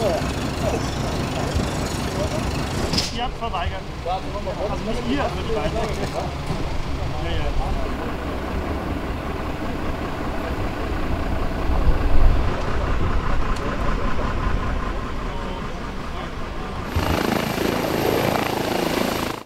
Ihr habt verweigert. Also nicht ihr, aber die beiden.